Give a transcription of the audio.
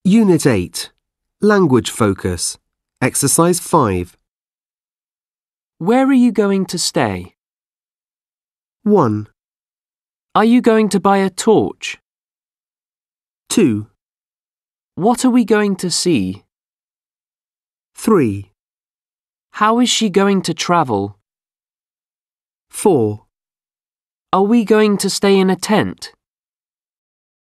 Unit 8. Language Focus. Exercise 5. Where are you going to stay? 1, Are you going to buy a torch? 2, What are we going to see? 3, How is she going to travel? 4. Are we going to stay in a tent?